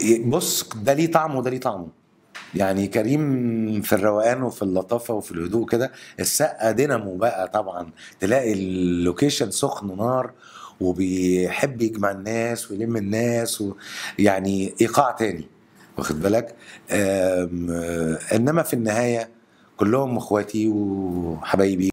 بص، ده ليه طعم وده ليه طعمه. يعني كريم في الروقان وفي اللطافه وفي الهدوء كده. السقا دينامو بقى طبعا، تلاقي اللوكيشن سخن نار، وبيحب يجمع الناس ويلم الناس يعني ايقاع تاني، واخد بالك. انما في النهايه كلهم اخواتي وحبايبي.